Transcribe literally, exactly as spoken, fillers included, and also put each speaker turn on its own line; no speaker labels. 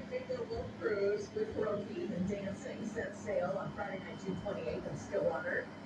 Take a little cruise with roast beef and dancing. Set sail on Friday night, June twenty-eighth in Stillwater.